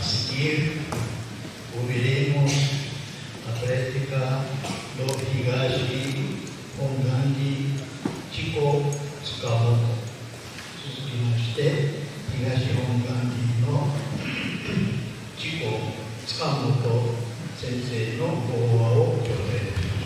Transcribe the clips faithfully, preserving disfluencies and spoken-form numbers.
seguir ouviremos a prédica do Higashi Hongandi Chiko Tsukamoto. 続きまして、東本願寺のチコ塚本先生の講話を頂戴いたします。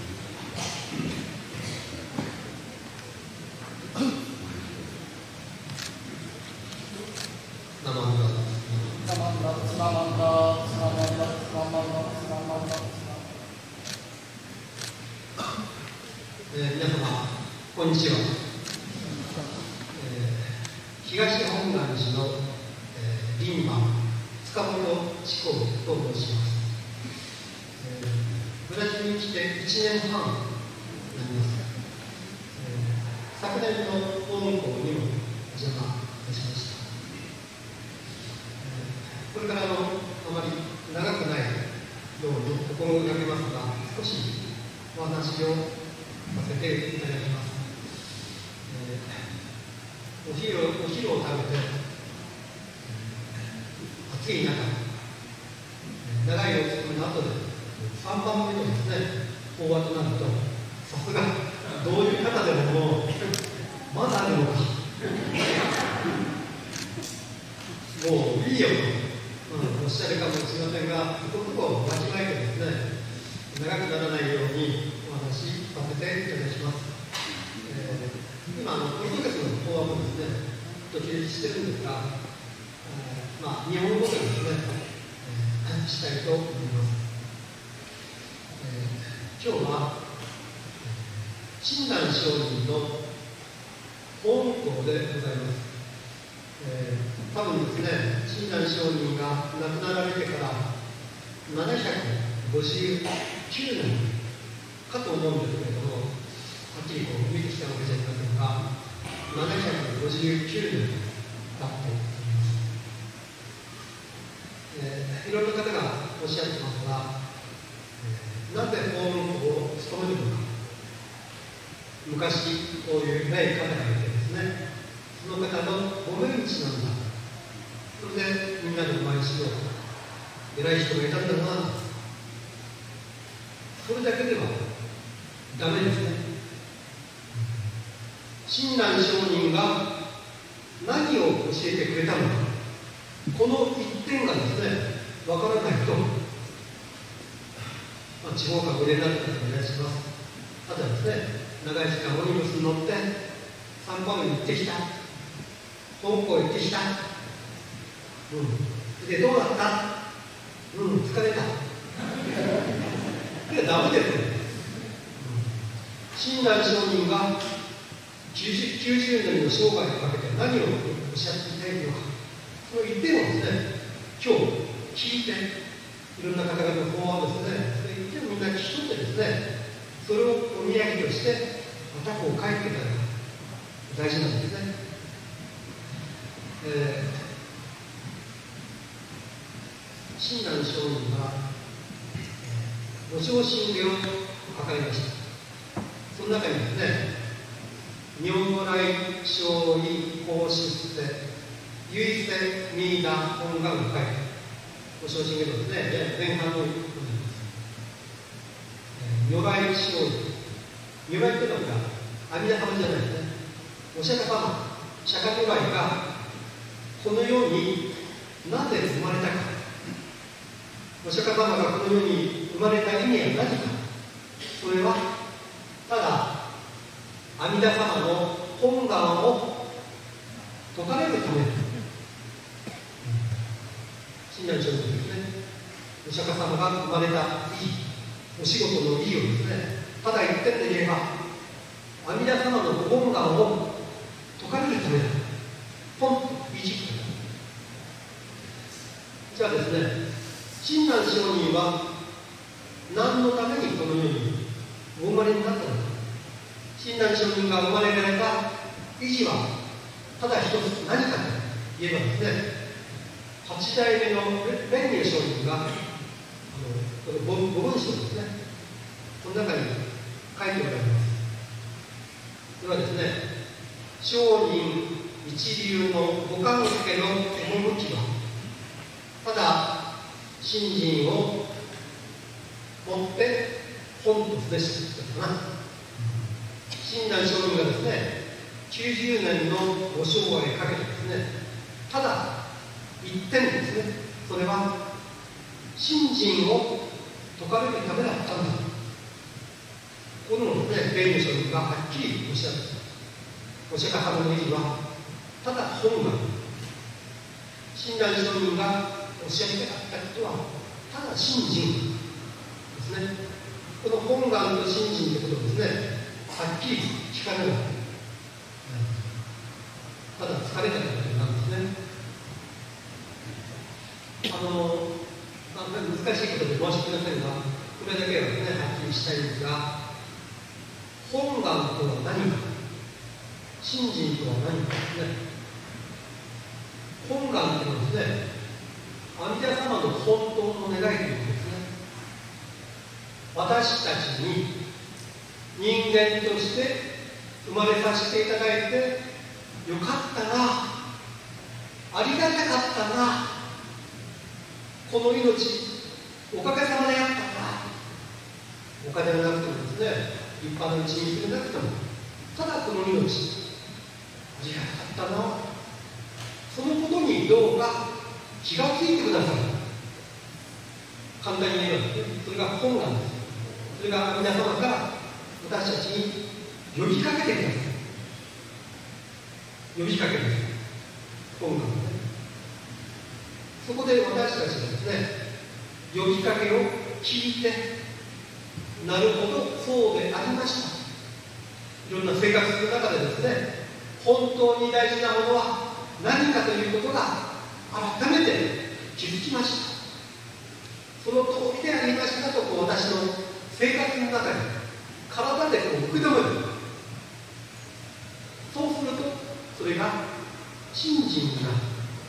皆様、こんにちは。東本願寺の、えー、林馬塚本智子と申します、えー、ブラジルに来ていちねんはんになります、えー、昨年の法務校にもお邪魔いたしました、えー、これからのあまり長くないように心がけますが、少しお話をさせていただきます。お昼を、お昼を食べて、暑い中、長いお勤めの後で、さんばんめのですね、法話となると、さすが、どういう方でももう、まだあるのか、もういいよと、うん、おっしゃるかもしれませんが、そこそこ間違えてですね、長くならないようにお話しさせていただきます。今、ポリトケスの法話もですね、と記述してるんですが、えーまあ、日本語でですね、えー、したいと思います。えー、今日は、親鸞上人の法務講でございます。えー、多分ですね、親鸞上人が亡くなられてからななひゃくごじゅうきゅうねんかと思うんですけれども、はっきりこう見てきたわけじゃありませんが、ななひゃくごじゅうきゅうねん経っております。えー、いろんな方がおっしゃってますが、えー、なぜ法務校を務めるのか。昔、こういうない方がいてですね、その方のご命日なんだ。それでみんなでお参りしよう。偉い人がいたんだな。それだけではダメですね。親鸞上人が何を教えてくれたのか、この一点がですね、わからないと、まあ、地方かご連絡でお願いします。あとはですね、長い時間オニブスに乗って、サンパウロに行ってきた、香港行ってきた、うん、で、どうだった、うん、疲れた。いや、ダメですよ。親鸞上人がきゅうじゅうねんの生涯をかけて何をおっしゃっていただいるのか、その一点をですね、今日聞いて、いろんな方々の法案をですね、その一点をみんな聞き取ってですね、それをお土産として、またこう書いていただく大事なんですね。えー、親鸞上人が、ご昇進令を書かれました。その中にですね、如来勝意法出世唯世ミーダ本願会、ご昇進令ですね、前半のことです。如来勝意、如来というのは阿弥陀様じゃないですね。お釈迦様、釈迦如来がこの世になぜ生まれたか、お釈迦様がこの世に生まれた意味は何か、それはただ阿弥陀様の本願を解かれるため、親鸞上人ですね、お釈迦様が生まれた意義、お仕事の意義をですね、ただ一点で言えば、阿弥陀様の本願を解かれるためだ。ポンといじって。じゃあですね、親鸞上人は何のためにこの世にお生まれになったのか。親鸞上人が生まれられた意義はただ一つ、何かと言えばですね、八代目の蓮如上人があのこの 5, 5文章ですね、この中に書いておられます。それはですね、上人一流のご関係の趣はただ信心を持って本とすべしだったかな。親鸞上人がですね、きゅうじゅうねんのご生涯かけてですね、ただ一点ですね、それは信心を説かれるためだったんだ。このですね、霊の書人がはっきりおっしゃる。お釈迦様の意義はただ本願。親鸞上人がおっしゃりたかったことはただ信心ですね。この本願と信心ということをですね、はっきり聞かれない。ただ疲れたことなんですね。あの、あんまり難しいことで申し訳ませんが、これだけはですね、はっきりしたいんですが、本願とは何か、信心とは何かですね。本願というのはですね、阿弥陀様の本当の願いということですね。私たちに人間として生まれさせていただいてよかったな、ありがたかったな、この命おかげさまでやったな。お金がなくてもですね、立派なうちに行けなくても、ただこの命ありがたかったな、そのことにどうか気がついてください。簡単に言えばですね、それが本願です。それが皆様から私たちに呼びかけてください。呼びかけです。本願ですね。そこで私たちがですね、呼びかけを聞いて、なるほど、そうでありました。いろんな生活の中でですね、本当に大事なものは何かということが改めて気づきました。その通りでありましたと、こう私の生活の中に体でこう受け止める。そうするとそれが信心になる。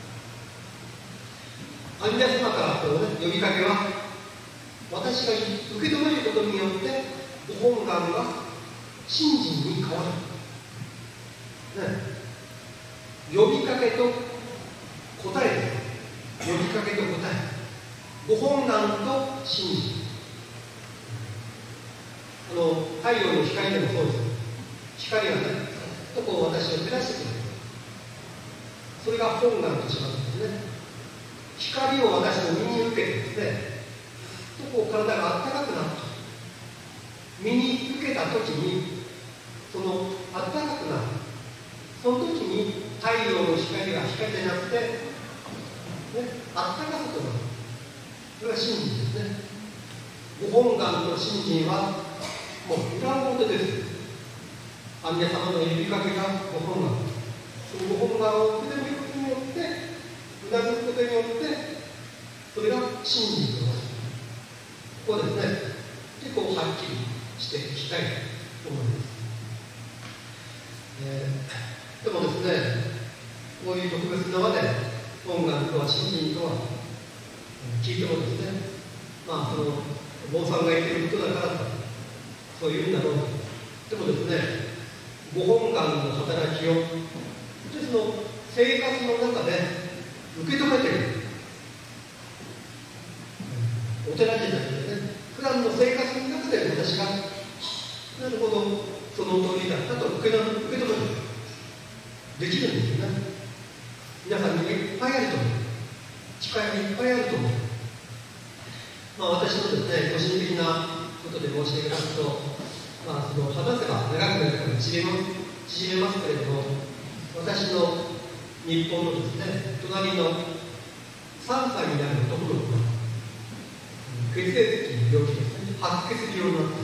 阿弥陀様からこう、ね、呼びかけは、私が受け止めることによってご本願が信心に変わる、ね、呼びかけと答えです。呼びかけと答え、ご本願と信心。あの太陽の光でもそうです。光がね、ずっとこう私を照らしてくれる。それが本願としますですね。光を私の身に受けてですね、ずっとこう体があったかくなった。身に受けたときに、そのあったかくなる。その時に太陽の光が光でなくて、ね、あったかさとなる。それが信心ですね。ご本願と信心はもう裏表です。阿弥陀様の呼びかけがご本願。そのご本願を受け止めることによって、うなずくことによって、それが信心となる。ここですね、結構はっきりしていきたいと思います。えー、でもですね、こういう特別な場で、本願とは信心とは聞いてもですね、まあ、その、坊さんが言っていることだからと、そういうんだろうと。でもですね、ご本願の働きを、その生活の中で受け止めている。お寺じゃなくてね、普段の生活の中で私が、なるほど、その通りだったと受け止める。できるんですよね。皆さんにいっぱいあると思う。機会がいっぱいあると思う。まあ、私のですね、個人的なことで申し上げますと、まあ、その話せば長くなるから縮め縮めますけれども、私の日本のですね、隣のさんさいになる男の子が、血液の病気ですね、白血病になった。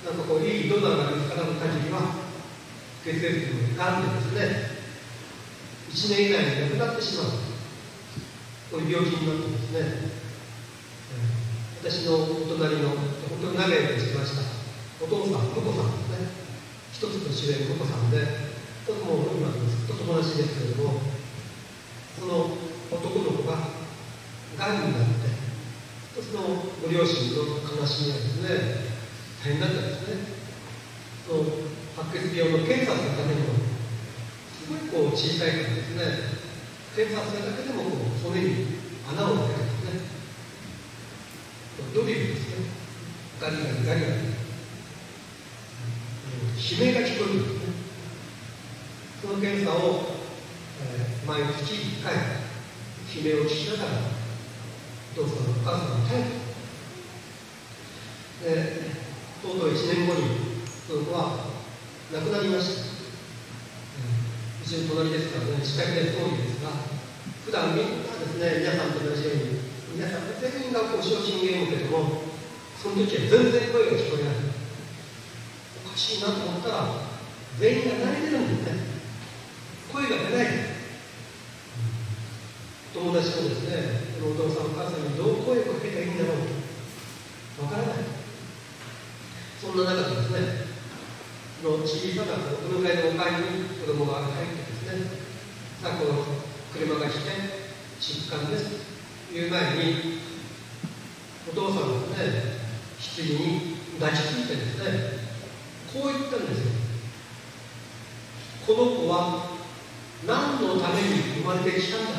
なんかこう、いいドナーが見つからぬ限りは、血液のがんでですね、いちねん以内に亡くなってしまう。こういう病気になってですね、私のお隣の、本当に長いことしてました、お父さん、婿さんですね、一つ年上の婿さんで、とても今ずっと友達ですけれども、その男の子ががんになって、そのご両親の悲しみはですね、大変だったんですね。その白血病の検査するためにも、すごいこう小さいからですね、検査するだけでもこう骨に穴を開けてですね、ドリルですね、ガリガリガリガリ、悲鳴が聞こえるんですね。その検査を、えー、毎月いっかい、悲鳴を聞きながら、お父さん、お母さんが耐えて、で、とうとういちねんごに、その子は亡くなりました。うちの隣ですからね、近くで遠いですが、普段みんなですね、皆さんと同じように、皆さん全員がこう昇進ゲームけども、その時は全然声が聞こえない。おかしいなと思ったら、全員が泣いてるんですね。声が出ない。友達もですね、お父さん、お母さんにどう声をかけたらいいんだろう。わからない。そんな中でですね、の小さなお迎えのお買いに子供が入ってですね、さあこの車が来て出棺ですという前に、お父さんがですね、棺に抱きついてですね、こう言ったんですよ。この子は何のために生まれてきたんだ。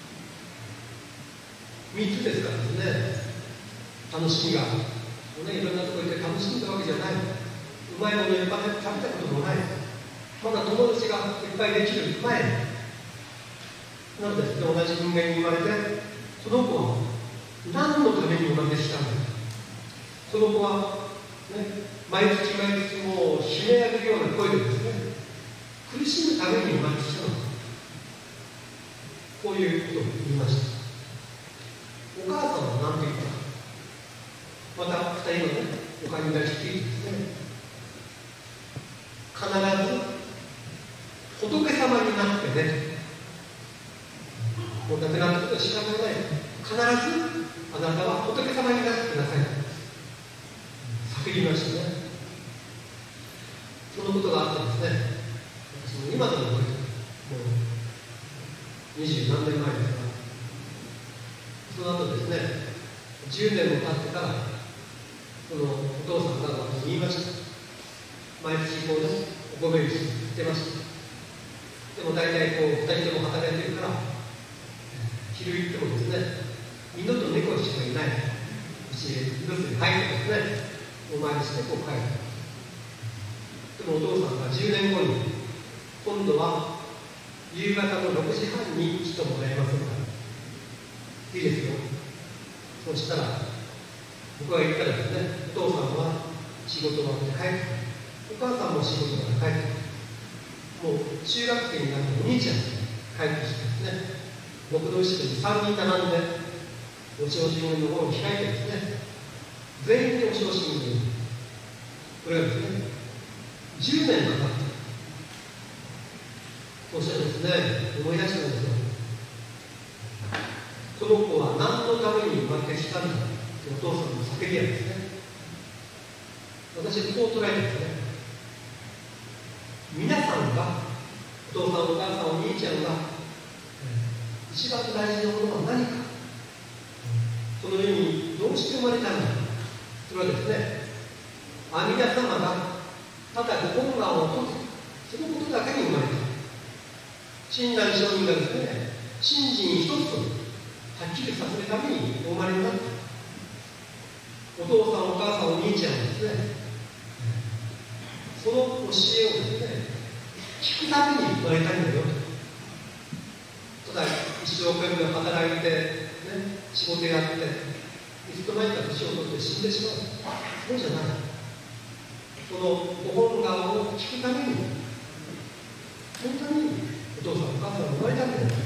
みっつですからですね、楽しみが、ね、いろんなところ行って楽しんだわけじゃない。うまいものいっぱい食べたこともない。まだ友達がいっぱいできる前なので、同じ人間に生まれて、この子は何のために生まれてきたんだ。この子は、ね、毎月毎月もう悲鳴上げるような声でですね、苦しむために生まれてきたのだ。こういうことを言いました。お母さんは何て言ったか。またふたりのね、お金に抱きついてですね、必ず仏様になってね、もう亡くなったことは仕方がない。必ずあなたは仏様になってください。叫びましたね。そのことがあってですね、私も今でも覚えてる。もう二十何年前ですが、その後ですね、じゅうねんも経ってから、そのお父さんが私に言いました。毎月こうね、お米売ってました。でも大体こう、二人とも働いてるから、昼行ってもですね、犬と猫しかいない。うち、留守に入ってですね、お参りしてこう帰る。でもお父さんがじゅうねんごに、今度は夕方のろくじはんに来てもらえませんか。いいですよ。そしたら、僕が言ったらですね、お父さんは仕事場に帰って、お母さんも仕事から帰って、もう中学生になってお兄ちゃんが帰ってきてですね、僕の後ろにさんにん並んで、お正新聞の方に開いてですね、全員でお正新聞、これがですね、じゅうねんかかった。そしてですね、思い出したんですよ。この子は何のために生まれてきたんだというお父さんの叫びはですね、私はこう捉えてですね、皆さんが、お父さん、お母さん、お兄ちゃんが、一番大事なものは何か、この世にどうして生まれたんだ。それはですね、阿弥陀様がただご本願を解く、そのことだけに生まれた。親鸞上人がですね、信心一つとはっきりさせるためにお生まれになった。お父さん、お母さん、お兄ちゃんはですね、その教えをですね、聞くために生まれたんだよと。ただ、一生懸命働いて、ね、仕事やって、いつの間にか年を取って死んでしまう。そうじゃない。そのご本願を聞くために、本当にお父さん、お母さんが生まれたんだよ。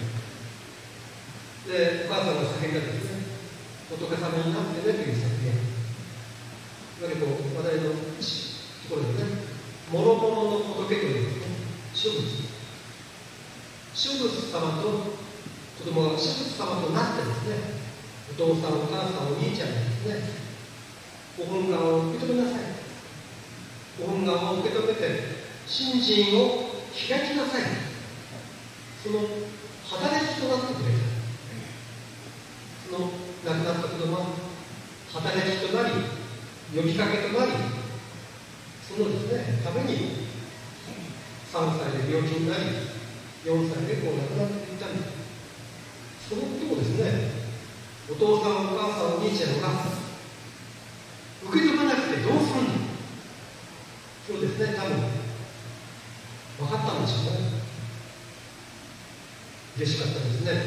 で、お母さんが叫んだですね、仏様になってねという叫び。やはりこう、話題のところでね、諸々の仏というですね、諸仏。諸仏様と子供が諸仏様となってですね、お父さん、お母さん、お兄ちゃんがですね、ご本願を受け止めなさい。ご本願を受け止めて、信心を開きなさい。その働きとなってくれた。その亡くなった子供は働きとなり、呼びかけとなり、そのですね、ためにさんさいで病気になり、よんさいでこう亡くなっていったんです。そのことをですね、 父さんお母さんお兄ちゃんが受け止めなくてどうするんだ。そうですね、多分分かったんでしょうね。嬉しかったですね。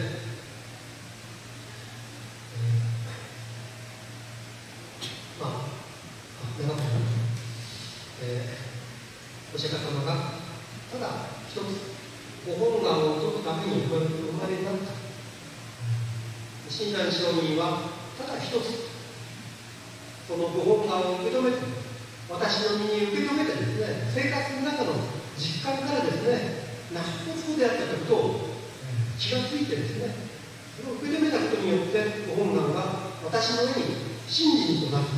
えー、まあ長くなる、えー、お釈迦様がただ一つご本願を解くためにこうやって生まれになった。親鸞上人はただ一つそのご本願を受け止めて、私の身に受け止めてですね、生活の中の実感からですね、納得であったことを気がついてですね、それを受け止めたことによってご本願が私の上に信心となる。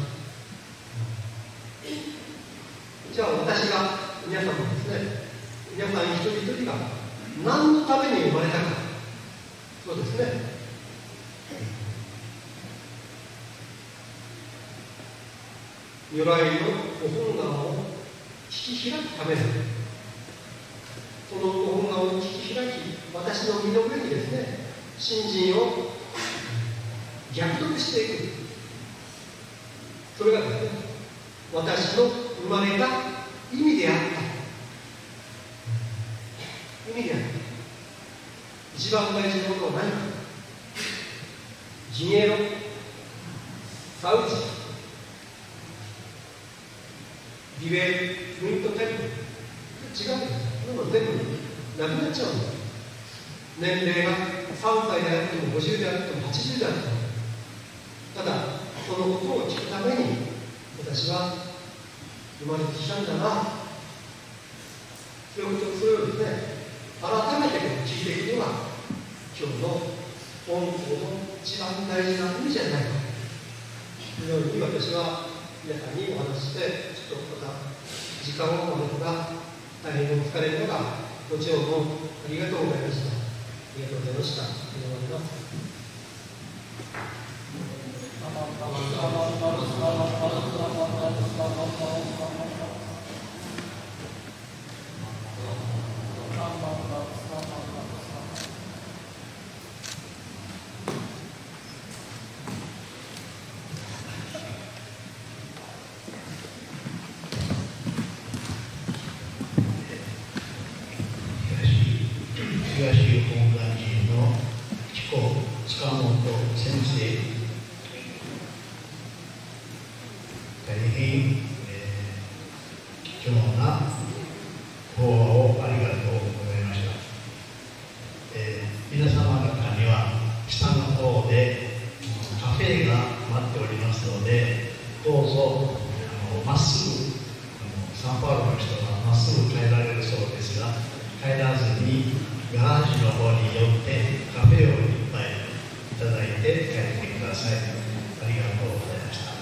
じゃあ私が皆さんもですね、皆さん一人一人が何のために生まれたか。そうですね、如来のご本願を聞き開くために、そのご本願を聞き開き、私の身の上にですね、信心を逆読していく。それがですね、私の生まれた意味であった。意味であった。一番大事なことは何か。ジエロ、サウジ、リベル、ムイントテンプル。違うんです。それも全部なくなっちゃうんです。年齢がさんさいであってもごじゅうであってもはちじゅうであっても、ただそのことを聞くために私は生まれてきたんだな。そういうこと、それをですね、改めて聞いていくのが今日の本校の一番大事な意味じゃないかというように私は皆さんにお話しして、ちょっとまた時間を守るのが大変お疲れるのがご長文ありがとうございました。ありがとうございました。お願いします。 いただいて帰ってください。ありがとうございました。